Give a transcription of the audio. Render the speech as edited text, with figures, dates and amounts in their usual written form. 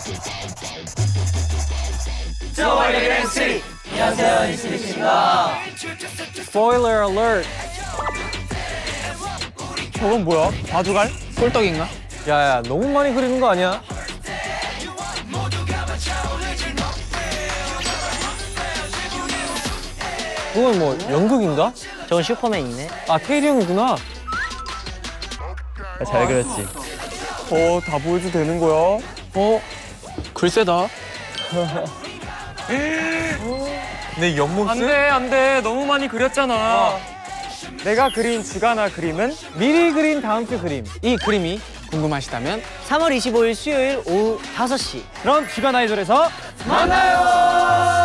저와의 댄스. 안녕하세요, 이슬리입니다. Spoiler alert. 저건 뭐야? 바둑알? 꿀떡인가? 야야, 너무 많이 그리는 거 아니야? 그건 뭐 연극인가? 저건 슈퍼맨이네. 아, 태일이 형이구나. 잘 그렸지. 다 보여도 되는 거야? 글쎄다. 내 연못 안 돼, 안 돼. 너무 많이 그렸잖아. 내가 그린 주간화 그림은 미리 그린 다음 주 그림. 이 그림이 궁금하시다면 3월 25일 수요일 오후 5시. 그럼 주간 아이돌에서 만나요!